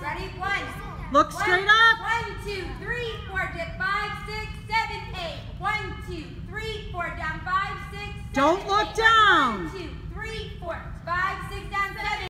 Ready? One. Look straight up. 1, 2, 3, 4, dip 5, 6, 7, 8. 1, 2, 3, 4, down 5, 6, 7, Don't look 8. down. 1, 2, 3, 4, 5, 6.